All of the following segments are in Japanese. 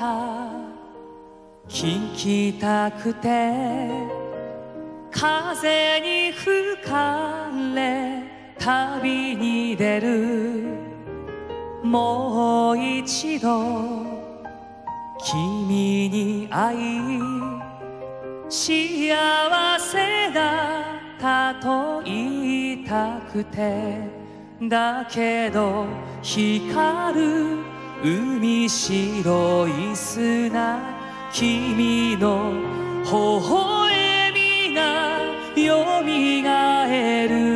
聞きたくて風に吹かれ旅に出る。もう一度君に会い幸せだったと言いたくて、だけど光る海白い砂、君の微笑みがよみがえる。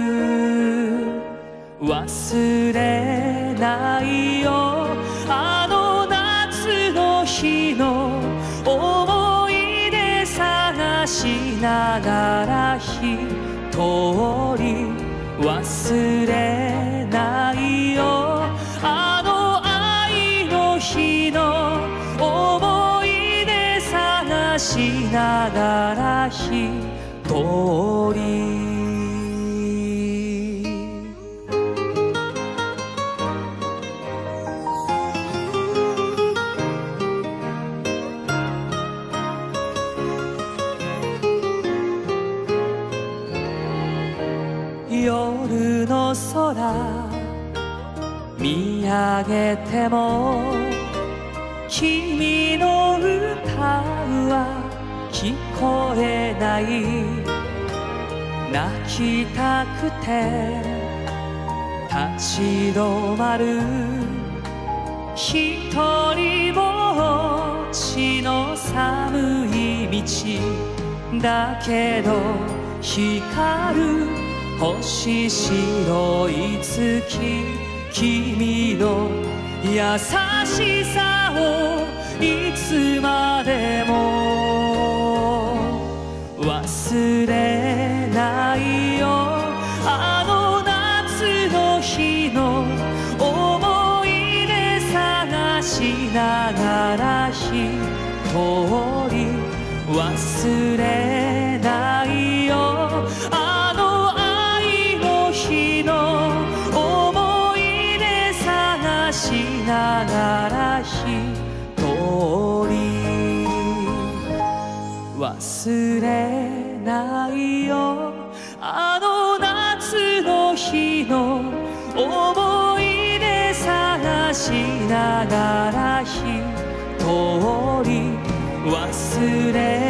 忘れないよあの夏の日の思い出探しながら一人。忘れないよあの愛の日の思い出探しながら一人。夜の空見上げても君の歌は聞こえない。泣きたくて立ち止まる一人ぼっちの寒い道だけど、光る星白い月、君の優しさをいつまでも忘れないよあの夏の日の思い出探しながら一人。忘れないよあの愛の日の思い出探しながら一人。忘れないよあの夏の日の思い出探しながら一人。忘れ